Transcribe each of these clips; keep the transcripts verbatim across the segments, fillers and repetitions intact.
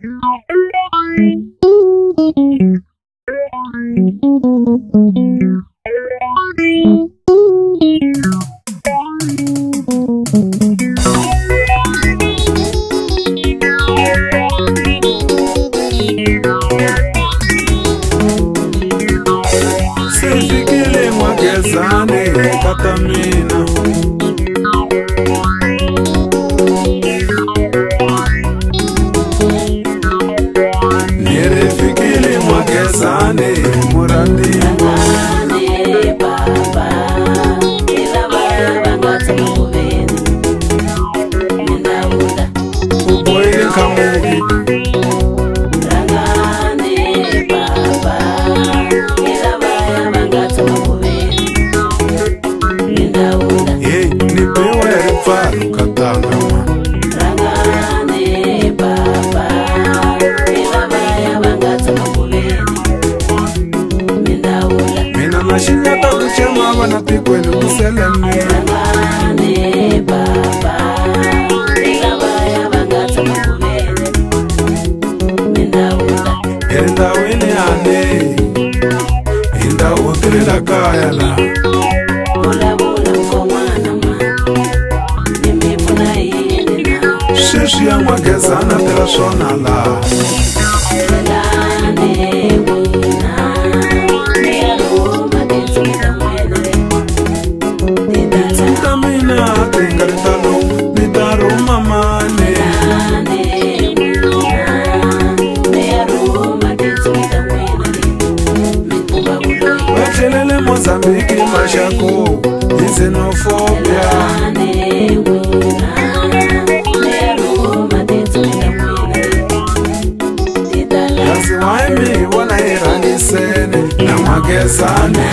Sifikile Mwagezane katamina Nirifikile Mwagezane Murandima Uboye kamugi Mashinyata kuchema wana pikwenu kuseleme baba Ilabaya bangata makubele Mindaula Enda wini ane Inda utrila kayala Bula bula mkomana ma Nimipuna inina Shishi ya Mwagezana tera sonala Elane wina Wachelele Mozambique mashako xenofobia Yasi waimi wana iranisene na Mwagezane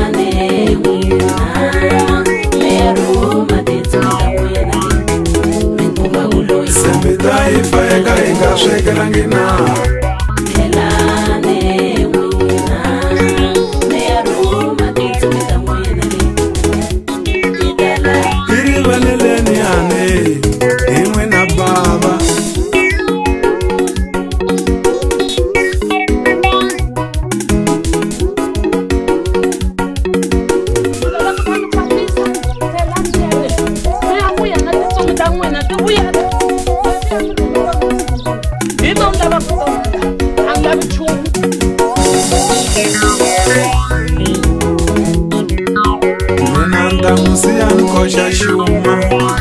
Sembita ifa eka inga shekela ngina Menanda musian kosha shuma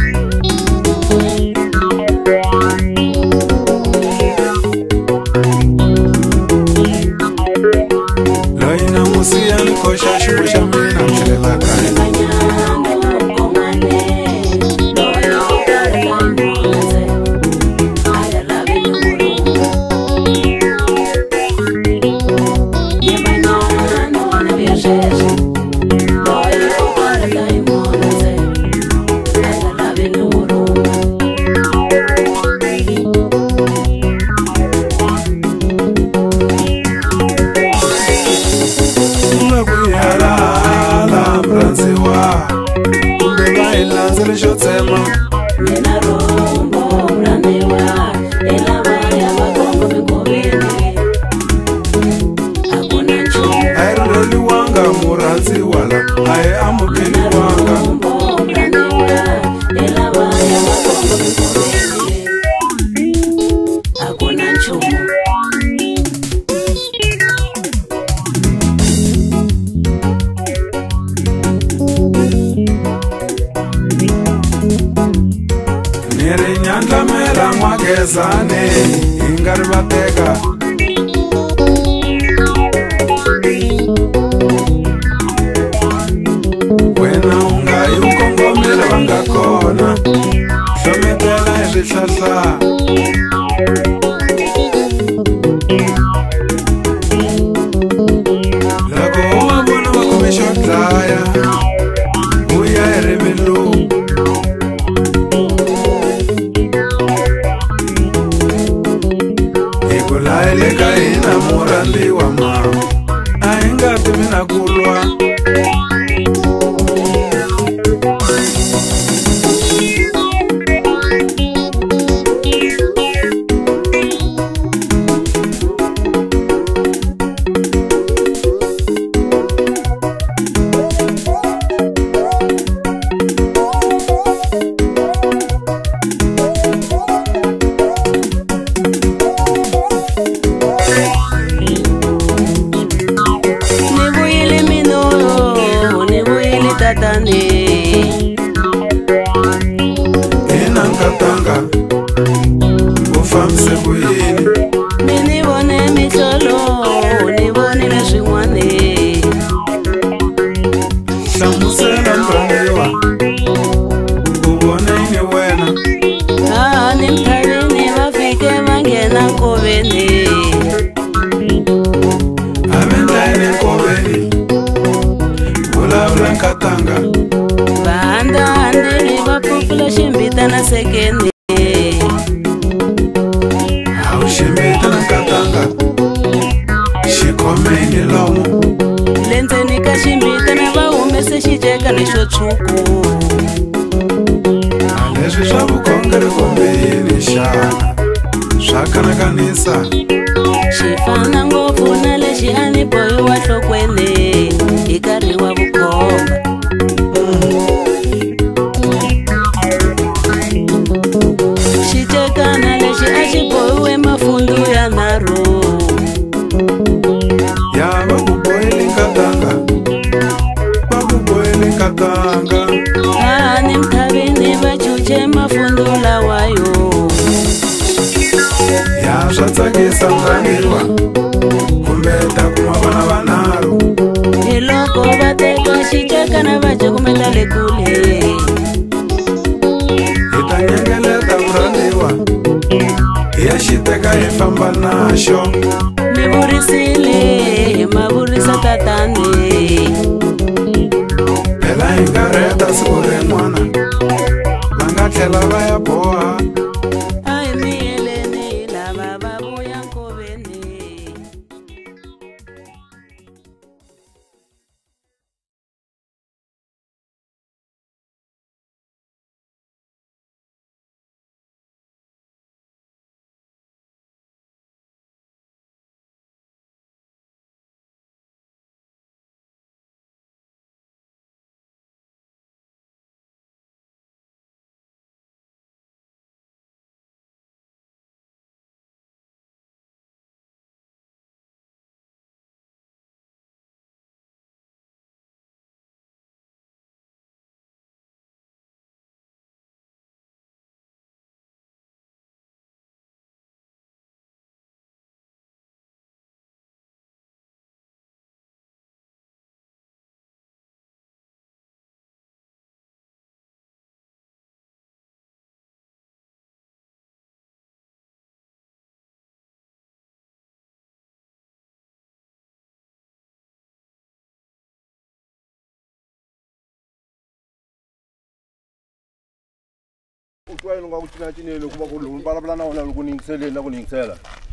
Loina musian kosha shuma mena mchelela kai Nina rombo branewa Elabaya wagongo mikobene Hakuna nchu Airoli wanga muranzi wala Ae amukini wanga Nina rombo branewa Elabaya wagongo mikobene Hakuna nchu Nere nyanda mera Mwagezane ingari bateka Wena unga yukongomela wangakona Shometela ezihlahla Lako wabona wakumishotlaya Uya eremelu Ikulaeleka ina murandi wa ma Aingati mina kulwa nghena nkoveni avendlaine nkoveni vulavula nkatanga vahandahande va pfupfula ximbita na sekeni awu ximbita na nkatanga xikhomeni lomu le ndzeni ka ximbita na va humese xiceka lexo tshuku leswi swa vukhongeri kombeni xana swa kanakanisa xi fana ngopfu na lexi a ni bohiwa nhlokweni hi nkarhi wa vukhomba xicekana lexi a xi bohiwe mafundu ya nharhu ya va ku boheli nkatanga va ku boheli nkatanga laha ni mthavini va chuche mafundu lawayo ya swa tsakisa mrhangiwa kumbe ta kuma vana vanharhu hi loko va teka xicekana va cukumeta le kule hi ta nyengeleta mrhangiwa hi ya xi teka hi famba naxo ni vurisile hi mavurisa tatani phela hi nga rheta siku rin'wana va nga tlhela va ya boha a hi miyeleni lava va vuya nkoveni Utwa yinga kuchina chinelo kuba kulungu balabala na wona lukuningisela na kuningisela